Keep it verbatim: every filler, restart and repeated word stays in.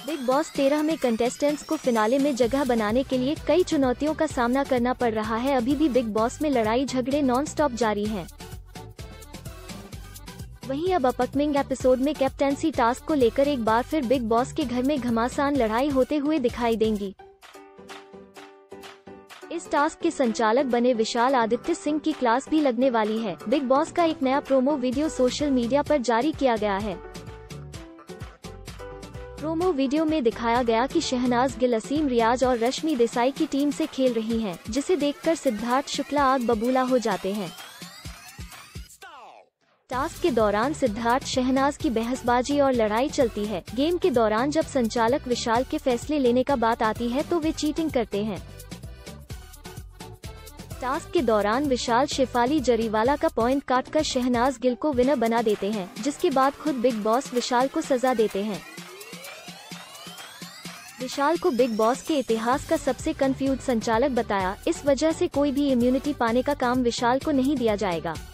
Big boss तेरह में contestants को फिनाले में जगह बनाने के लिए कई चुनौतियों का सामना करना पड़ रहा है। अभी भी बिग बॉस में लड़ाई झगड़े नॉन स्टॉप जारी हैं। वहीं अब अपकमिंग एपिसोड में कैप्टेंसी टास्क को लेकर एक बार फिर बिग बॉस के घर में घमासान लड़ाई होते हुए दिखाई देंगी। इस टास्क के संचालक बने विशाल आदित्य सिंह की क्लास भी लगने वाली है। बिग बॉस का एक नया प्रोमो वीडियो सोशल मीडिया पर जारी किया गया है। प्रोमो वीडियो में दिखाया गया कि शहनाज गिल, असीम रियाज और रश्मि देसाई की टीम से खेल रही हैं, जिसे देखकर सिद्धार्थ शुक्ला आग बबूला हो जाते हैं। टास्क के दौरान सिद्धार्थ शहनाज की बहसबाजी और लड़ाई चलती है। गेम के दौरान जब संचालक विशाल के फैसले लेने का बात आती है तो वे चीटिंग करते हैं। टास्क के दौरान विशाल शेफाली जरीवाला का पॉइंट काटकर शहनाज गिल को विनर बना देते हैं, जिसके बाद खुद बिग बॉस विशाल को सजा देते हैं। विशाल को बिग बॉस के इतिहास का सबसे कंफ्यूज संचालक बताया। इस वजह से कोई भी इम्यूनिटी पाने का काम विशाल को नहीं दिया जाएगा।